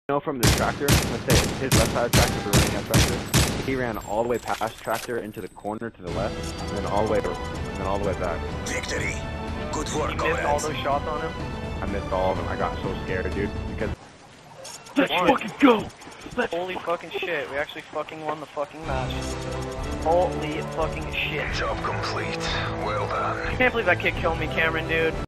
know, from the tractor, let's say his left side tractor, the running out tractor, he ran all the way past tractor into the corner to the left, and then all the way back. Victory. Good work, You missed all those shots on him? I missed all of them. I got so scared, dude, because... Let's fucking go! Holy fucking shit, we actually fucking won the fucking match. Holy fucking shit. Job complete. Well done. I can't believe that kid killed me, Cameron, dude.